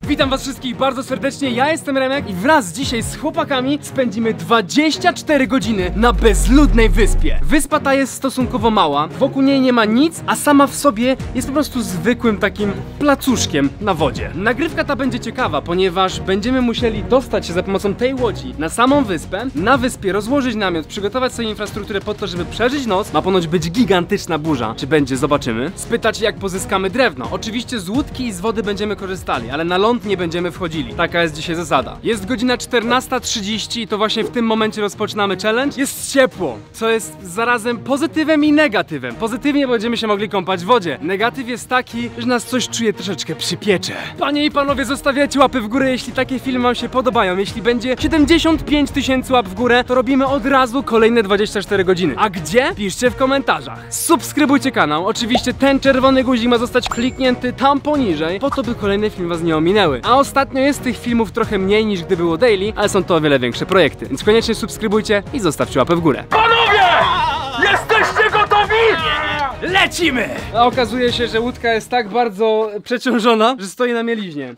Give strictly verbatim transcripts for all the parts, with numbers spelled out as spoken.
Witam was wszystkich bardzo serdecznie, ja jestem Remek i wraz dzisiaj z chłopakami spędzimy dwadzieścia cztery godziny na bezludnej wyspie. Wyspa ta jest stosunkowo mała, wokół niej nie ma nic, a sama w sobie jest po prostu zwykłym takim placuszkiem na wodzie. Nagrywka ta będzie ciekawa, ponieważ będziemy musieli dostać się za pomocą tej łodzi na samą wyspę, na wyspie rozłożyć namiot, przygotować sobie infrastrukturę po to, żeby przeżyć noc. Ma ponoć być gigantyczna burza. Czy będzie? Zobaczymy. Spytać, jak pozyskamy drewno. Oczywiście z łódki i z wody będziemy korzystali, ale na ląd nie będziemy wchodzili. Taka jest dzisiaj zasada. Jest godzina czternasta trzydzieści i to właśnie w tym momencie rozpoczynamy challenge. Jest ciepło, co jest zarazem pozytywem i negatywem. Pozytywnie będziemy się mogli kąpać w wodzie. Negatyw jest taki, że nas coś czuje troszeczkę przypiecze. Panie i panowie, zostawiajcie łapy w górę, jeśli takie filmy wam się podobają. Jeśli będzie siedemdziesiąt pięć tysięcy łap w górę, to robimy od razu kolejne dwadzieścia cztery godziny. A gdzie? Piszcie w komentarzach. Subskrybujcie kanał. Oczywiście ten czerwony guzik ma zostać kliknięty tam poniżej, po to by kolejne filmy was nie ominęły. A ostatnio jest tych filmów trochę mniej niż gdy było daily, ale są to o wiele większe projekty. Więc koniecznie subskrybujcie i zostawcie łapę w górę. Panowie! Jesteście gotowi? Lecimy! A okazuje się, że łódka jest tak bardzo przeciążona, że stoi na mieliźnie.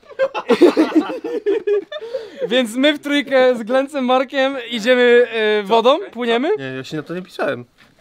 Więc my w trójkę z Glencem, Markiem idziemy e, wodą, płyniemy. Nie, ja się na to nie pisałem.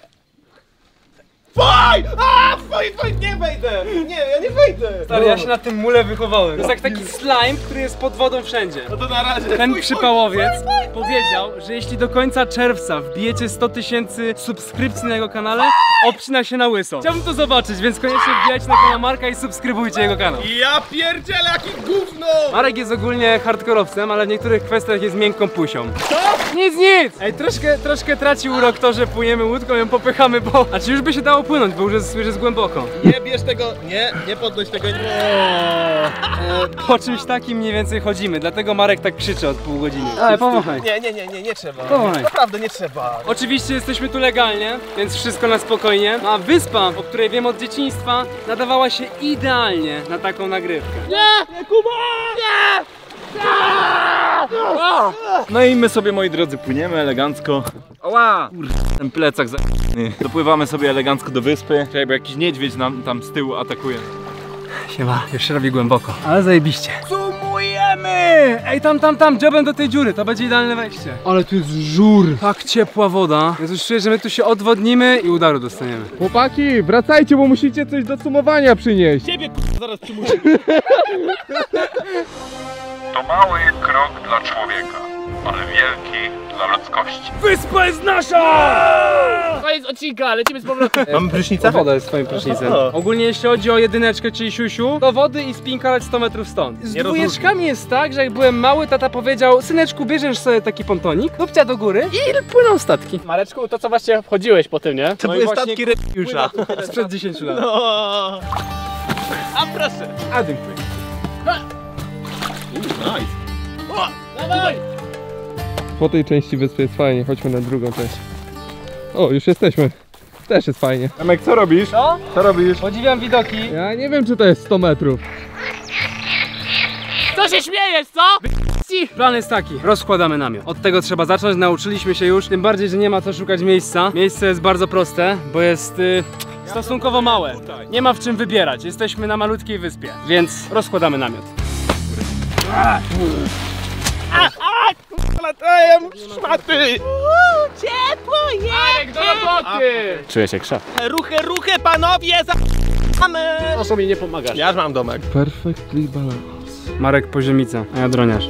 Faj! A, faj, faj, nie wejdę! Nie, ja nie wejdę! Stary, ja się na tym mule wychowałem. To jest jak taki slime, który jest pod wodą wszędzie. No to na razie. Ten przypałowiec powiedział, że jeśli do końca czerwca wbijecie sto tysięcy subskrypcji na jego kanale, obcina się na łyso. Chciałbym to zobaczyć, więc koniecznie wbijajcie na kanał Marka i subskrybujcie jego kanał. Ja pierdzielę, jaki gówno! Marek jest ogólnie hardkorowcem, ale w niektórych kwestiach jest miękką pusią. Co? Nic, nic! Ej, troszkę, troszkę traci urok to, że płyniemy łódką i ją popychamy, bo... A czy już by się dało płynąć, bo już jest, już jest głęboko. Nie bierz tego, nie, nie podnoś tego, nie. E, po czymś takim mniej więcej chodzimy, dlatego Marek tak krzyczy od pół godziny. Ale pomachaj. Nie, nie, nie, nie, nie trzeba. Pomachaj. Naprawdę nie trzeba. Oczywiście jesteśmy tu legalnie, więc wszystko na spokojnie. A wyspa, o której wiem od dzieciństwa, nadawała się idealnie na taką nagrywkę. Nie! Nie, Kuba! Nie! No i my sobie, moi drodzy, płyniemy elegancko. Oła! Kurde, ten plecak za... Dopływamy sobie elegancko do wyspy. Czekaj, bo jakiś niedźwiedź nam tam z tyłu atakuje. Siema, już się robi głęboko, ale zajebiście. Zoomujemy! Ej, tam, tam, tam, dziobem do tej dziury, to będzie idealne wejście. Ale tu jest żur. Tak ciepła woda. Ja już czuję, że my tu się odwodnimy i udaru dostaniemy. Chłopaki, wracajcie, bo musicie coś do sumowania przynieść. Ciebie, k***a, zaraz przymuszę. To mały krok dla człowieka, ale wielki dla ludzkości. Wyspa jest nasza! Koniec odcinka, lecimy z powrotem. Mamy prysznicę? Woda jest twoim prysznicem. Ogólnie jeśli chodzi o jedyneczkę, czyli siusiu, do wody i spinkalać sto metrów stąd. Z Nie dwójeczkami jest tak, że jak byłem mały, tata powiedział: syneczku, bierzesz sobie taki pontonik, dupcia do góry i płyną statki. Mareczku, to co właśnie wchodziłeś po tym, nie? To były statki Rybiusza. Sprzed dziesięciu lat. No. A proszę. A dziękuję. Dawaj! Po tej części wyspy jest fajnie, chodźmy na drugą część. O, już jesteśmy. Też jest fajnie. Emek, co robisz? Co? Co robisz? Podziwiam widoki. Ja nie wiem, czy to jest sto metrów. Co się śmiejesz, co? Plan jest taki, rozkładamy namiot. Od tego trzeba zacząć, nauczyliśmy się już. Tym bardziej, że nie ma co szukać miejsca. Miejsce jest bardzo proste, bo jest y, stosunkowo małe. Nie ma w czym wybierać, jesteśmy na malutkiej wyspie. Więc rozkładamy namiot. Latajem szmaty! Ciepło jest! do roboty! Czuję się krzak. Ruchy, ruchy, panowie! Mamy! Proszę mi nie pomagać. Ja już mam domek. Perfectly balanced. Marek poziomica, a ja droniarz.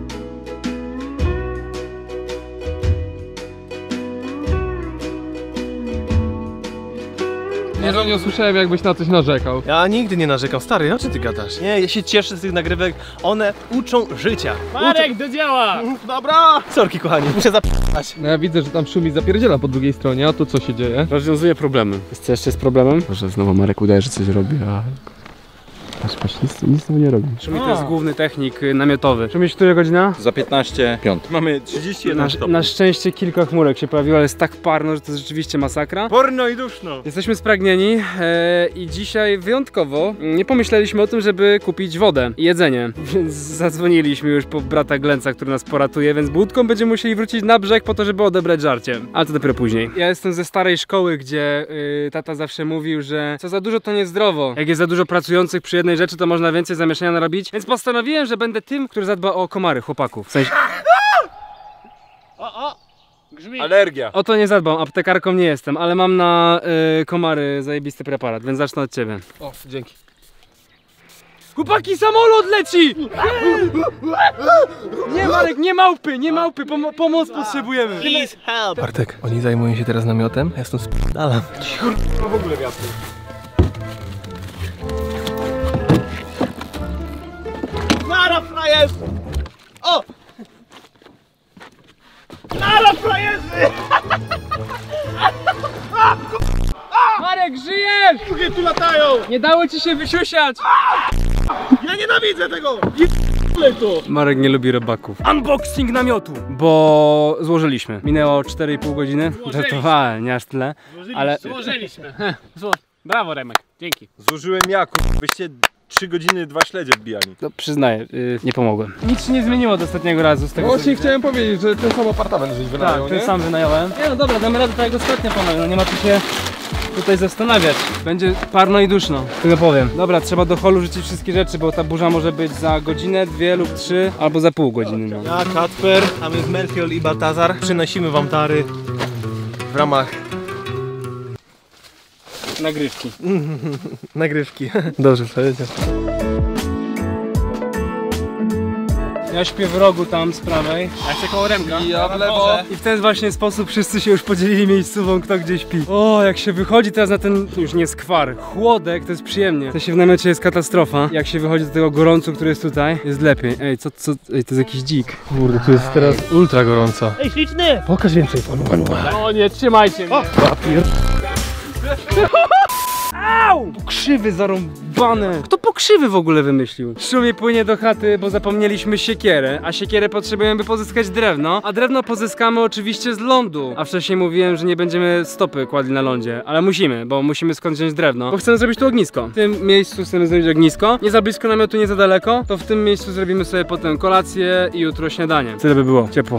Nie, że nie usłyszałem, jakbyś na coś narzekał. Ja nigdy nie narzekam, stary, o czym ty gadasz? Nie, ja się cieszę z tych nagrywek, one uczą życia. Marek, do dzieła! Dobra! Sorki, kochani, muszę zapytać. No ja widzę, że tam szumi zapierdziela po drugiej stronie, a tu co się dzieje? Rozwiązuje problemy. Jest co jeszcze z problemem? Może znowu Marek udaje, że coś robi, a... Patrz, patrz, nic, nic tam nie robi. Szumi to jest główny technik y, namiotowy. Szumi, która godzina? Za piętnaście piąt. Mamy trzydzieści jeden Na, stopni. na szczęście kilka chmurek się pojawiło, ale jest tak parno, że to jest rzeczywiście masakra. Porno i duszno. Jesteśmy spragnieni e, i dzisiaj wyjątkowo nie pomyśleliśmy o tym, żeby kupić wodę i jedzenie. Więc zadzwoniliśmy już po brata Glenca, który nas poratuje, więc budką będziemy musieli wrócić na brzeg po to, żeby odebrać żarcie. Ale to dopiero później. Ja jestem ze starej szkoły, gdzie y, tata zawsze mówił, że co za dużo to niezdrowo. Jak jest za dużo pracujących przy jednej jednej rzeczy, to można więcej zamieszania narobić. Więc postanowiłem, że będę tym, który zadba o komary chłopaków. W sensie... O, o! Grzmi. Alergia. O to nie zadbam, aptekarką nie jestem, ale mam na y, komary zajebisty preparat, więc zacznę od ciebie. O, dzięki. Chłopaki, samolot leci! Nie, Marek, nie małpy, nie małpy, Pom pomoc potrzebujemy. Please help! Bartek, oni zajmują się teraz namiotem, a ja stąd sp***dalam. W ogóle wiatru. Nara frajerz! O! Nara frajerzy! Marek, żyjesz! Drugie tu latają! Nie dało ci się wysiusiać! Ja nienawidzę tego! Je***le to! Marek nie lubi robaków. Unboxing namiotu! Bo złożyliśmy. Minęło cztery i pół godziny. Żartowałem, nie aż tyle. Ale Złożyliśmy. Zło... Brawo, Remek. Dzięki. Złożyłem ja, kur... byście trzy godziny dwa śledzie wbijali. no, przyznaję, yy, nie pomogłem. Nic się nie zmieniło od ostatniego razu z tego. co Właśnie widzę. chciałem powiedzieć, że ten sam apartament żeś wynajął, Tak, ten nie? sam wynająłem. Nie no dobra, damy radę tak jak ostatnio panowie, no nie ma co się tutaj zastanawiać. Będzie parno i duszno, tyle powiem. Dobra, trzeba do holu rzucić wszystkie rzeczy, bo ta burza może być za godzinę, dwie lub trzy, albo za pół godziny. No. Ja, Kacper, tam jest Melchior i Baltazar. Przynosimy wam tary w ramach Nagrywki. nagrywki. Dobrze, powiedział. Ja śpię w rogu tam z prawej. Ja chcę koło Remka. I ja w lewo. I w ten właśnie sposób wszyscy się już podzielili miejscową, kto gdzie śpi. O, jak się wychodzi teraz na ten, już nie skwar, chłodek, to jest przyjemnie. To się w namiocie jest katastrofa. Jak się wychodzi do tego gorącu, który jest tutaj, jest lepiej. Ej, co, co, ej, to jest jakiś dzik. Kurde, tu jest teraz ultra gorąco. Ej, śliczny! Pokaż więcej panu, panu. O nie, trzymajcie mnie. Au! Pokrzywy zarąbane. Kto pokrzywy w ogóle wymyślił? Szumie płynie do chaty, bo zapomnieliśmy siekierę, a siekierę potrzebujemy, by pozyskać drewno, a drewno pozyskamy oczywiście z lądu. A wcześniej mówiłem, że nie będziemy stopy kładli na lądzie, ale musimy, bo musimy skąd wziąć drewno, bo chcemy zrobić tu ognisko. W tym miejscu chcemy zrobić ognisko, nie za blisko namiotu, nie za daleko, to w tym miejscu zrobimy sobie potem kolację i jutro śniadanie. Tyle by było. Ciepło.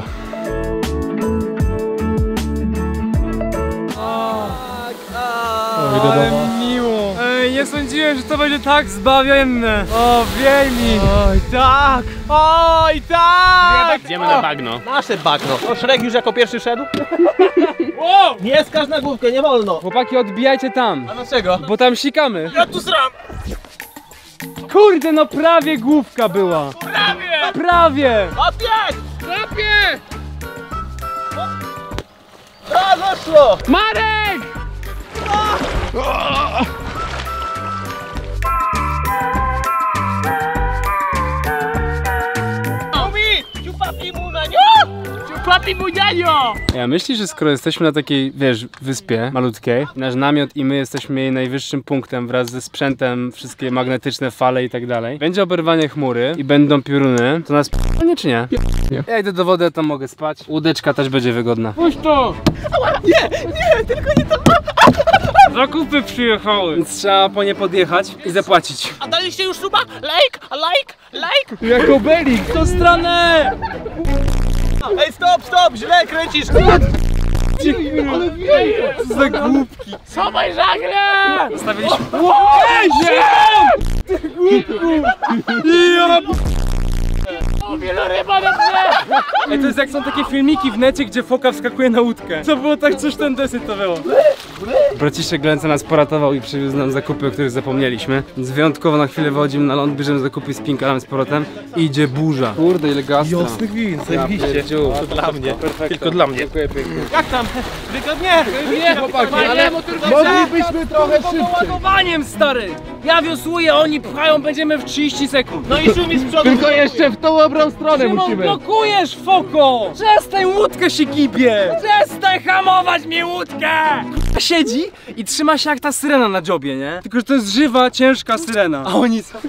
O, idę do was. miło. Ej, nie sądziłem, że to będzie tak zbawienne. O, wiej mi. Oj, tak! Oj, tak! Idziemy na bagno. Nasze bagno. O, Szrek już jako pierwszy szedł? Wow! Nie skacz na główkę, nie wolno! Chłopaki, odbijajcie tam, A dlaczego? bo tam sikamy. Ja tu sram! Kurde, no prawie główka była. Prawie! Prawie. Opieć! Prawie! A, zaszło! Marek! Mówi! Ciupapi mu na niu! Papi budzianio! Ja myślę, że skoro jesteśmy na takiej, wiesz, wyspie malutkiej, nasz namiot i my jesteśmy jej najwyższym punktem wraz ze sprzętem, wszystkie magnetyczne fale i tak dalej. Będzie oberwanie chmury i będą pioruny, to nas p***nie czy nie? Nie. Ja idę do wody, tam mogę spać. Łódeczka też będzie wygodna. Puść to! Zakupy przyjechały, więc trzeba po nie podjechać i zapłacić. A daliście już suba? Like! A like! Like! Jako belik! To stronę! Ej, stop, stop! Źle kręcisz! Co za głupki. Schowaj żagle! Zostawiliśmy... Ej, Ja... O, wieloryba na mnie! Ej, to jest jak są takie filmiki w necie, gdzie foka wskakuje na łódkę. Co było tak, coś ten desyt to było. Braciszek Glęca nas poratował i przywiózł nam zakupy, o których zapomnieliśmy. Więc wyjątkowo na chwilę wychodzimy na ląd, bierzemy zakupy i spinkalamy z powrotem. I idzie burza. Kurde, ile gastra. Jasnych win, zajebiście. To dla mnie. Perfekto. Tylko dla mnie. Dziękuję pięknie. Jak tam? Wygodnie! Nie, chłopaki, ale Moglibyśmy trochę szybciej! Ładowaniem, stary! Ja wiosłuję, oni pchają, będziemy w trzydzieści sekund. No i szumi z przodu! Tylko jeszcze w tą dobrą stronę Szymon, musimy! blokujesz, foko! Przestań, łódkę się gibie! Przestań hamować mi łódkę! Siedzi i trzyma się jak ta syrena na dziobie, nie? Tylko, że to jest żywa, ciężka syrena. A oni co?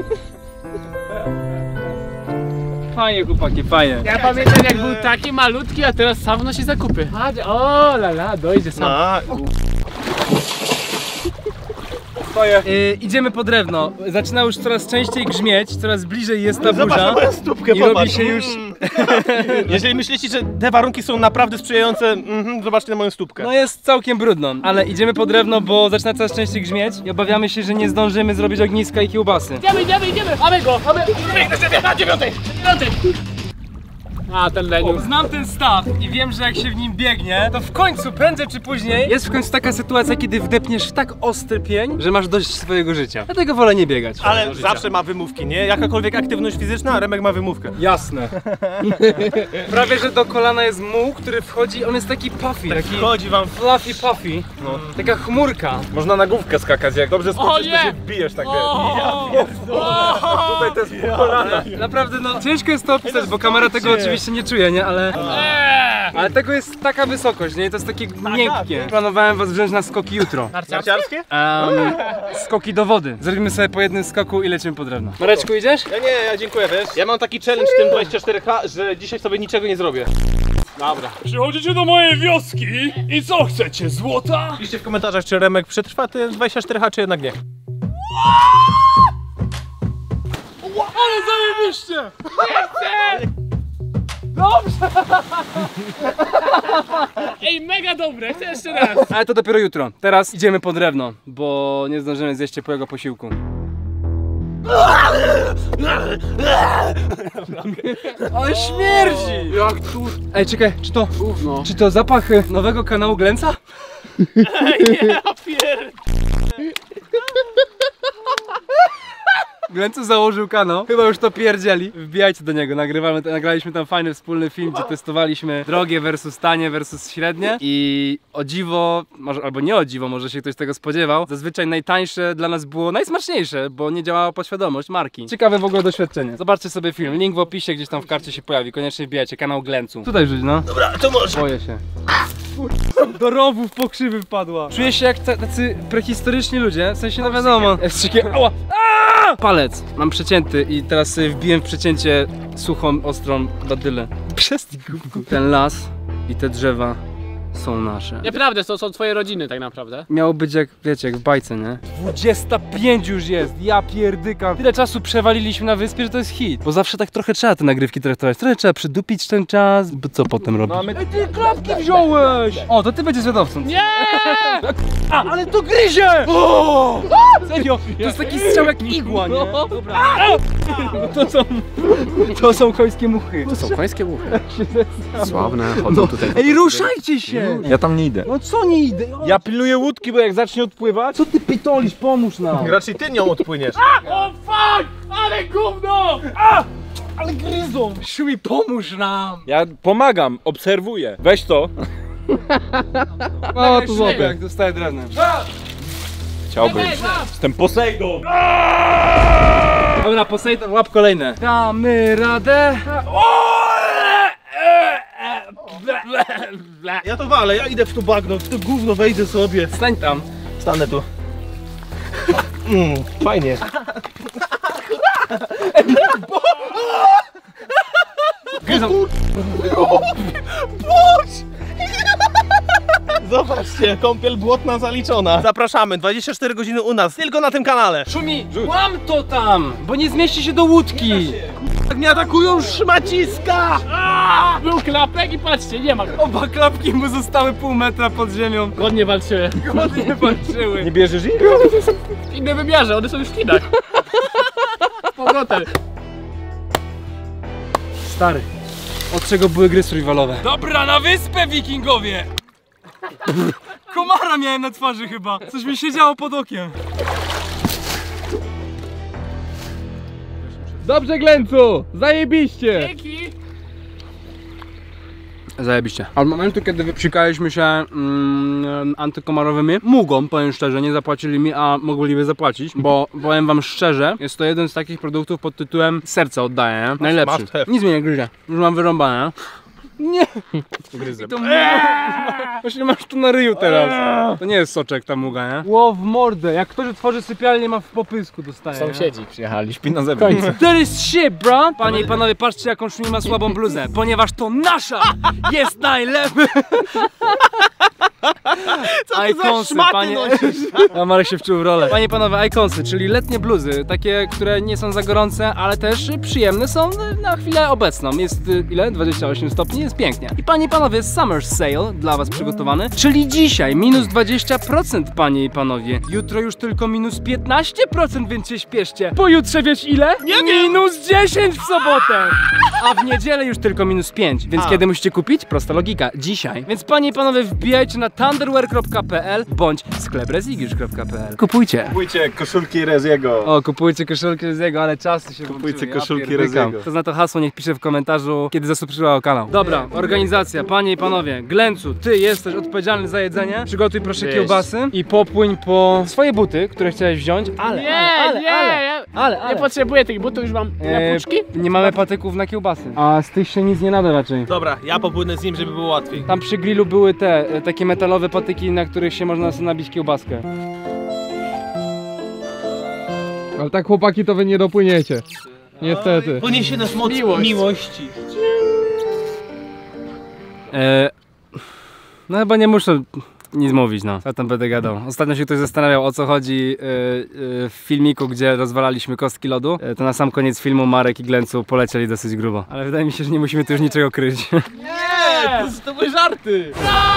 Fajnie, chłopaki, fajnie. Ja pamiętam, jak był taki malutki, a teraz sam wnosi zakupy. Chodź, o la la, dojdzie sam. A, stoję. Yy, idziemy po drewno. Zaczyna już coraz częściej grzmieć, coraz bliżej jest ta burza. Zobacz moją stópkę, I popatrz. robi się już... Jeżeli myślicie, że te warunki są naprawdę sprzyjające, mm, zobaczcie na moją stópkę. No jest całkiem brudno, ale idziemy po drewno, bo zaczyna coraz częściej grzmieć i obawiamy się, że nie zdążymy zrobić ogniska i kiełbasy. Idziemy, idziemy, idziemy! Mamy go! Mamy... Na siebie, na dziewiątej! dziewiątej! A, ten leniusz. Znam ten staw i wiem, że jak się w nim biegnie, to w końcu, prędzej czy później, jest w końcu taka sytuacja, kiedy wdepniesz w tak ostry pień, że masz dość swojego życia. Dlatego wolę nie biegać. Ale zawsze ma wymówki, nie? Jakakolwiek aktywność fizyczna, Remek ma wymówkę. Jasne. Prawie, że do kolana jest muł, który wchodzi, on jest taki puffy. Taki Chodzi wam. fluffy puffy. No. Taka chmurka. Można na główkę skakać, jak dobrze skoczysz, O to nie! się wbijesz tak, O! wiesz. Tutaj to jest pół kolana. Naprawdę, no ciężko jest to opisać, bo kamera tego oczywiście nie czuje, nie? Ale... Eee! Ale tego jest taka wysokość, nie? To jest takie miękkie. Planowałem was wziąć na skoki jutro. Narciarskie? Um, skoki do wody. Zrobimy sobie po jednym skoku i lecimy po drewno. Mareczku, idziesz? Ja nie, ja dziękuję, wiesz. Ja mam taki challenge w tym dwadzieścia cztery H, że dzisiaj sobie niczego nie zrobię. Dobra. Przychodzicie do mojej wioski i co chcecie, złota? Piszcie w komentarzach, czy Remek przetrwa ten dwadzieścia cztery H, czy jednak nie. Ale zajebiście! Ej, mega dobre, chcę jeszcze raz. Ale to dopiero jutro. Teraz idziemy po drewno, bo nie zdążymy zjeść ciepłego posiłku. Ale śmierdzi! Jak tu? Ej, czekaj, czy to... Ufno. Czy to zapach nowego kanału Glęca? Ja pier... Glęcu założył kanał, chyba już to pierdzieli. Wbijajcie do niego, nagrywamy, nagraliśmy tam fajny wspólny film, gdzie testowaliśmy drogie versus tanie versus średnie. I o dziwo, może, albo nie o dziwo, może się ktoś tego spodziewał, zazwyczaj najtańsze dla nas było najsmaczniejsze, bo nie działała podświadomość marki. Ciekawe w ogóle doświadczenie. Zobaczcie sobie film, link w opisie, gdzieś tam w karcie się pojawi, koniecznie wbijajcie, kanał Glęcu. Tutaj rzuć, no. Dobra, to może. Boję się. Do rowów pokrzywy wpadła. Czuję się jak tacy prehistoryczni ludzie, w sensie no wiadomo. Jest takie, ała! Aaaa! Palec mam przecięty i teraz sobie wbiłem w przecięcie suchą, ostrą badylę. Przestań, głupku. Ten las i te drzewa są nasze. Nieprawda, to są twoje rodziny tak naprawdę. Miało być jak, wiecie, jak w bajce, nie? dwadzieścia pięć już jest, ja pierdykam. Tyle czasu przewaliliśmy na wyspie, że to jest hit. Bo zawsze tak trochę trzeba te nagrywki traktować. Trochę trzeba przydupić ten czas, bo co potem robić? Mamy... Ej, ty klapki wziąłeś! O, to ty będziesz zwiadowcą. Nie! A, ale to gryzie! O! Serio, to jest taki strzał jak igła, nie? Dobra. To są, to są końskie muchy. To są końskie muchy. Sławne, chodzą tutaj. Ej, ruszajcie się! Ja tam nie idę. No co nie idę? O, Ja pilnuję łódki, bo jak zacznie odpływać... co ty pytolisz? Pomóż nam! Raczej ty nią odpłyniesz. O fuck! Ale gówno! Ale gryzą! Shui, pomóż nam! Ja pomagam, obserwuję. Weź to. O, tu złapie, jak dostaję drewnem. Chciałbym. Jestem Poseidon. Dobra, Poseidon, łap kolejne. Damy radę. Ja to walę, ja idę w to bagno, w to gówno wejdę sobie. Stań tam. Stanę tu. Mm, fajnie. Gryzą. Zobaczcie, kąpiel błotna zaliczona. Zapraszamy, dwadzieścia cztery godziny u nas, tylko na tym kanale. Szumi, łam to tam, bo nie zmieści się do łódki. Tak mnie atakują szmaciska! A, był klapek i patrzcie, nie ma go. Oba klapki mu zostały pół metra pod ziemią. Godnie walczyły. Ładnie walczyły. Nie bierzesz ich? W innym wymiarze, one są już w kinach. Z powrotem. Stary, od czego były gry survivalowe? Dobra, na wyspę, wikingowie! Komara miałem na twarzy chyba. Coś mi się działo pod okiem. Dobrze, Glęcu! Zajebiście! Dzięki. Zajebiście. Od momentu, kiedy wypsikaliśmy się mm, antykomarowymi, mugą, powiem szczerze, nie zapłacili mi, a mogliby zapłacić, bo powiem wam szczerze, jest to jeden z takich produktów pod tytułem serce oddaję, nie? Najlepszy. must have. Nic mnie nie gryzie. Już mam wyrąbane. Nie! Gryzę. To właśnie masz tu na ryju teraz. To nie jest soczek ta muga, nie? Ło w mordę. Jak ktoś otworzy sypialnię, ma w popysku dostaje. Sąsiedzi przyjechali. Śpi na zewnątrz. That is shit, bro! Panie i panowie, patrzcie jaką Szumi ma słabą bluzę. Ponieważ to nasza jest najlepsza. Iconsy, panie. A Marek się wczuł w rolę. Panie i panowie, iconsy, czyli letnie bluzy, takie, które nie są za gorące, ale też przyjemne są na chwilę obecną. Jest y, ile? dwadzieścia osiem stopni, jest pięknie. I panie i panowie, Summer Sale dla was przygotowany, czyli dzisiaj minus dwadzieścia procent, panie i panowie. Jutro już tylko minus piętnaście procent, więc się śpieszcie. Pojutrze wiesz ile? Nie minus dziesięć w sobotę. A w niedzielę już tylko minus pięć, więc A. kiedy musicie kupić? Prosta logika, dzisiaj. Więc panie i panowie, wbijajcie na thunderwear kropka p l bądź sklep rezigiusz kropka p l. Kupujcie. Kupujcie koszulki Reziego. O, kupujcie koszulki Reziego, ale czasy się Kupujcie włączyły. koszulki ja Reziego. To zna to hasło, niech pisze w komentarzu, kiedy zasubskrybował kanał. Dobra, organizacja, panie i panowie. Glencu, ty jesteś odpowiedzialny za jedzenie. Przygotuj proszę Wiesz. kiełbasy i popłyń po swoje buty, które chciałeś wziąć, ale, Nie, ale, nie, ale, ja ale, ale. nie potrzebuję tych butów, już mam E, na puczki. nie mamy patyków na kiełbasy. A z tych się nic nie nada raczej. Dobra, ja popłynę z nim, żeby było łatwiej. Tam przy grillu były te, e, takie metalowe patyki, na których się można sobie nabić kiełbaskę. Ale tak chłopaki to wy nie dopłyniecie. Niestety. Poniesie nas moc Miłość. miłości. E, no chyba nie muszę nic mówić, no. Ja tam będę gadał. Ostatnio się ktoś zastanawiał, o co chodzi e, e, w filmiku, gdzie rozwalaliśmy kostki lodu. E, to na sam koniec filmu Marek i Glencu polecieli dosyć grubo. Ale wydaje mi się, że nie musimy tu już niczego kryć. Nie, to, to były żarty.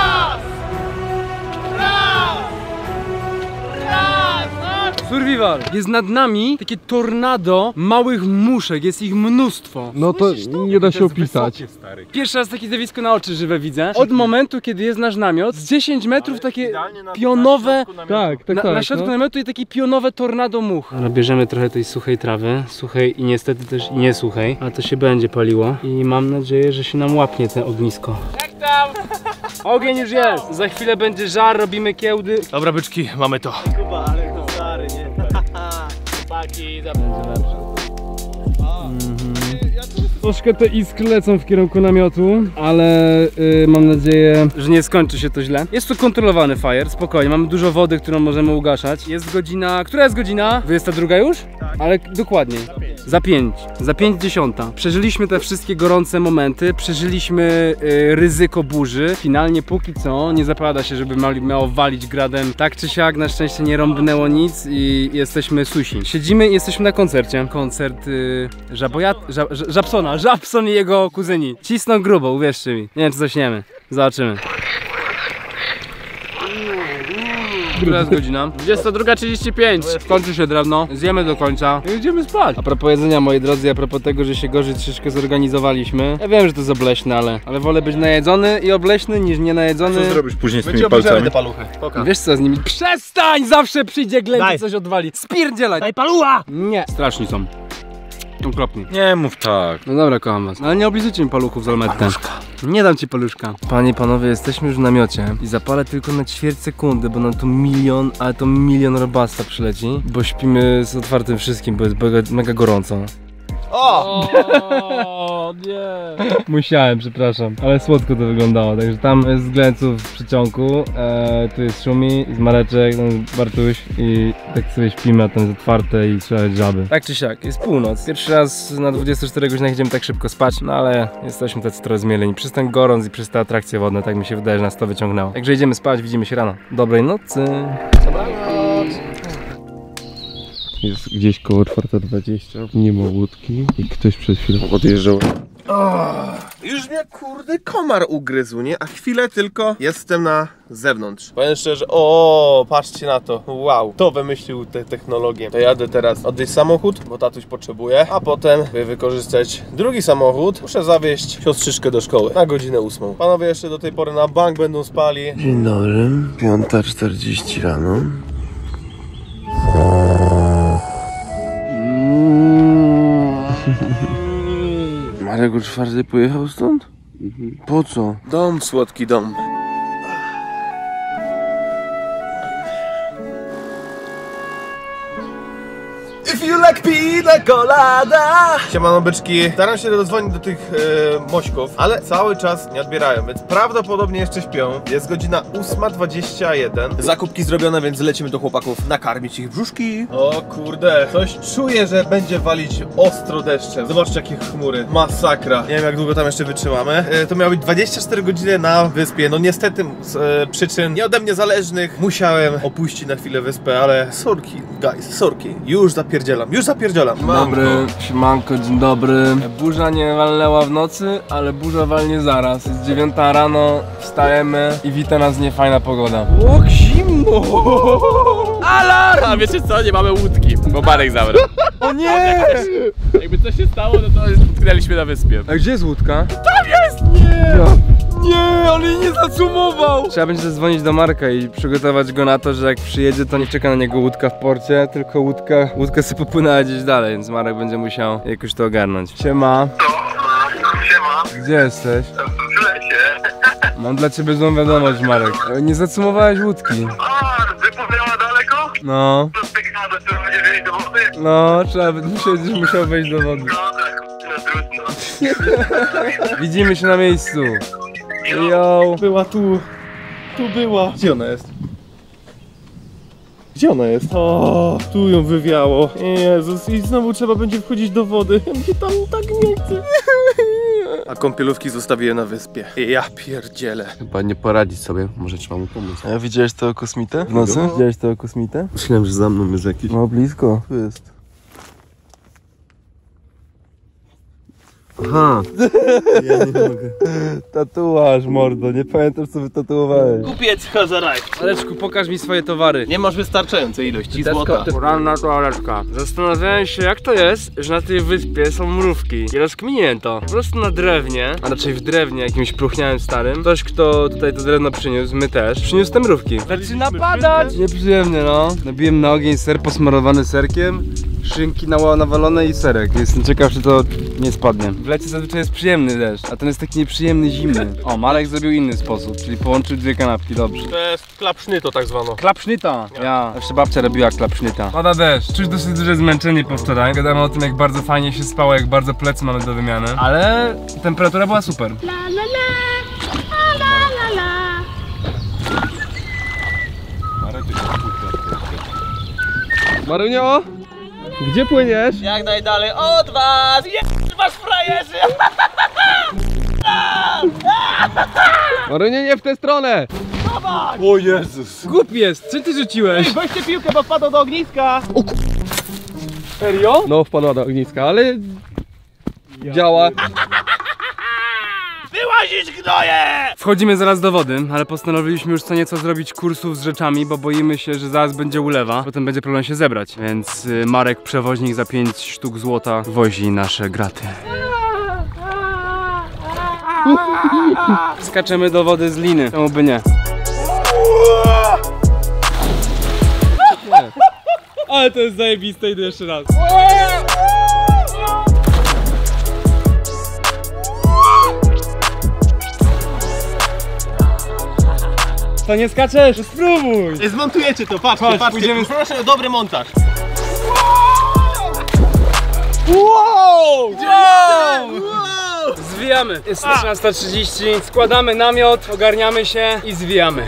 Survival! Jest nad nami takie tornado małych muszek, jest ich mnóstwo. No to nie da się opisać. Pierwszy raz takie zjawisko na oczy żywe widzę. Od momentu, kiedy jest nasz namiot, z dziesięć metrów takie pionowe... Tak, tak, Na, tak. na środku no. namiotu i takie pionowe tornado much. Ale bierzemy trochę tej suchej trawy, suchej i niestety też i nie suchej, ale to się będzie paliło i mam nadzieję, że się nam łapnie te ognisko. Jak tam? Ogień już jest! Za chwilę będzie żar, robimy kiełdy. Dobra byczki, mamy to. Chłopaki, dobrze. Troszkę te iskry lecą w kierunku namiotu, ale yy, mam nadzieję, że nie skończy się to źle. Jest tu kontrolowany fire, spokojnie, mamy dużo wody, którą możemy ugaszać. Jest godzina... Która jest godzina? dwudziesta druga już? Tak. Ale dokładnie. Za pięć. Za pięć dziesiąta. Przeżyliśmy te wszystkie gorące momenty, przeżyliśmy yy, ryzyko burzy. Finalnie póki co nie zapowiada się, żeby miało, miało walić gradem. Tak czy siak, na szczęście nie rąbnęło nic i jesteśmy susi. Siedzimy i jesteśmy na koncercie. Koncert yy, Żabojat... Żab, Żabsona. Żabson i jego kuzyni. Cisną grubo, uwierzcie mi. Nie wiem, czy zaśniemy. Zobaczymy. Która jest godzina? dwudziesta druga trzydzieści pięć. Kończy się drewno, zjemy do końca i idziemy spać. A propos jedzenia, moi drodzy, a propos tego, że się gorzej troszeczkę zorganizowaliśmy. Ja wiem, że to jest obleśne, ale, ale wolę być najedzony i obleśny niż nie najedzony. Co zrobisz później z My tymi ci obejrzymy palcami? te paluchy. Poka. Wiesz co z nimi? Przestań! Zawsze przyjdzie Glenn i Daj. coś odwali. Spierdzielaj! Daj palucha! Nie. Straszni są. Okropni. Nie mów tak. No dobra, kocham was. Ale nie oblizujcie mi paluchów z almettem. Nie dam ci paluszka. Panie i panowie, jesteśmy już w namiocie i zapalę tylko na ćwierć sekundy, bo nam tu milion, ale to milion robasta przyleci, bo śpimy z otwartym wszystkim, bo jest mega, mega gorąco. O! O nie. Musiałem, przepraszam, ale słodko to wyglądało, także tam jest Glenców w przyciągu, e, tu jest Szumi, jest Mareczek, tam jest Bartuś i tak sobie śpimy, a tam jest otwarte i trzeba mieć żaby. Tak czy siak, jest północ. Pierwszy raz na dwudziestu czterech godzinach idziemy tak szybko spać, no ale jesteśmy tacy trochę zmieleni przez ten gorąc i przez te atrakcje wodne, tak mi się wydaje, że nas to wyciągnęło. Także idziemy spać, widzimy się rano. Dobrej nocy. Jest gdzieś koło czwarta dwadzieścia, nie ma łódki i ktoś przed chwilą odjeżdżał. Już mnie kurde komar ugryzł, nie? A chwilę tylko jestem na zewnątrz. Powiem szczerze, o, patrzcie na to, wow, to wymyślił tę technologię. To jadę teraz odwieźć samochód, bo tatuś potrzebuje, a potem by wykorzystać drugi samochód. Muszę zawieźć siostrzyczkę do szkoły na godzinę ósmą. Panowie jeszcze do tej pory na bank będą spali. Dzień dobry, piąta czterdzieści rano. Marek o czwartej pojechał stąd? Po co? Dom, słodki dom. If you like pina colada. Siemano byczki. Staram się dodzwonić do tych e, mośków, ale cały czas nie odbierają, więc prawdopodobnie jeszcze śpią. Jest godzina ósma dwadzieścia jeden. Zakupki zrobione, więc lecimy do chłopaków nakarmić ich brzuszki. O kurde, coś czuję, że będzie walić ostro deszczem. Zobaczcie jakie chmury. Masakra. Nie wiem jak długo tam jeszcze wytrzymamy. E, to miało być dwadzieścia cztery godziny na wyspie. No niestety z e, przyczyn nie ode mnie zależnych musiałem opuścić na chwilę wyspę, ale sorki, guys, sorki. Już zapierdzielam, już zapierdzielam. Dzień dobry, siemanko, dzień dobry. Burza nie walnęła w nocy, ale burza walnie zaraz. Jest dziewiąta rano, wstajemy i wita nas niefajna pogoda. O, zimno! Alarm! A wiecie co? Nie mamy łódki, bo Marek zabrał. O nie! Jakby coś się stało, no to utknęliśmy na wyspie. A gdzie jest łódka? Tam jest! Nie! Nie, on jej nie zacumował! Trzeba będzie zadzwonić do Marka i przygotować go na to, że jak przyjedzie, to nie czeka na niego łódka w porcie, tylko łódka, łódka sobie popłynęła gdzieś dalej, więc Marek będzie musiał jakoś to ogarnąć. Siema. Siema. Gdzie jesteś? W lesie. Mam dla ciebie złą wiadomość, Marek. Nie zacumowałeś łódki. A, wypłynęła daleko? No. To piękna, że trzeba będzie wejść do wody. No, trzeba będziesz musiał wejść do wody. No tak, no trudno. Widzimy się na miejscu. Yo. Była tu, tu była. Gdzie ona jest? Gdzie ona jest? O, tu ją wywiało. Jezus, i znowu trzeba będzie wchodzić do wody. Ja mi się tam tak nie chce. A kąpielówki zostawiłem na wyspie. Ja pierdzielę. Chyba nie poradzić sobie, może trzeba mu pomóc. A widziałeś tego kosmitę w nocy? Widziałeś tego kosmitę? Myślałem, że za mną jest jakiś. No blisko. Tu jest. Aha. Ja nie mogę. Tatuaż, mordo, nie pamiętam co wytatuowałeś. Kupiec Hazaraj. Aleczku, pokaż mi swoje towary. Nie masz wystarczającej ilości złota. Poranna toaleczka. Zastanawiałem się jak to jest, że na tej wyspie są mrówki. I rozkminiłem to. Po prostu na drewnie, a raczej w drewnie jakimś próchniałym starym. Ktoś kto tutaj to drewno przyniósł, my też, przyniósł te mrówki. Zaczyna padać! Nieprzyjemnie no. Nabiłem na ogień ser posmarowany serkiem, szynki na nawalone i serek. Jestem ciekaw czy to nie spadnie. W lecie zazwyczaj jest przyjemny deszcz, a ten jest taki nieprzyjemny, zimny. O, Marek zrobił inny sposób, czyli połączył dwie kanapki, dobrze. To jest klapsznyto tak zwano. Klapsznyta! Ja, jeszcze babcia robiła klapsznyta. Pada deszcz, czuć dosyć duże zmęczenie po wczoraj. Gadamy o tym jak bardzo fajnie się spało, jak bardzo plecy mamy do wymiany. Ale temperatura była super. La la la, la la la. Marunio! Gdzie płyniesz? Jak najdalej od was! Je was frajerzy! Marunio, nie w tę stronę! O Jezus! Głupi jest, czy ty rzuciłeś? Ej, weźcie piłkę, bo wpadł do ogniska! Serio? No, wpadła do ogniska, ale... działa. Wyłazić gnoje! Wchodzimy zaraz do wody, ale postanowiliśmy już co nieco zrobić kursów z rzeczami, bo boimy się, że zaraz będzie ulewa, potem będzie problem się zebrać. Więc y, Marek, przewoźnik za pięć sztuk złota, wozi nasze graty. Skaczemy do wody z liny, czemu by nie? Ale to jest zajebiste, idę jeszcze raz. To nie skaczesz? Spróbuj! Zmontujecie to, patrzcie, Chodź, patrzcie. pójdziemy- Proszę o dobry montaż. Wow! Wow! Zwijamy. Jest trzynasta trzydzieści, składamy namiot, ogarniamy się i zwijamy.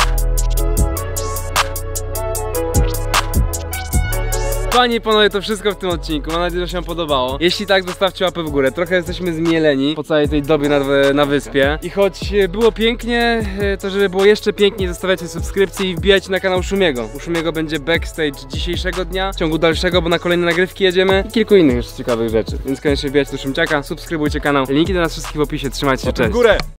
Panie i panowie, to wszystko w tym odcinku. Mam nadzieję, że się wam podobało. Jeśli tak, zostawcie łapę w górę. Trochę jesteśmy zmieleni po całej tej dobie na, na wyspie. I choć było pięknie, to żeby było jeszcze piękniej, zostawiacie subskrypcję i wbijajcie na kanał Szumiego. U Szumiego będzie backstage dzisiejszego dnia, w ciągu dalszego, bo na kolejne nagrywki jedziemy i kilku innych jeszcze ciekawych rzeczy. Więc koniecznie wbijajcie do Szumciaka, subskrybujcie kanał. Linki do nas wszystkich w opisie. Trzymajcie się, cześć.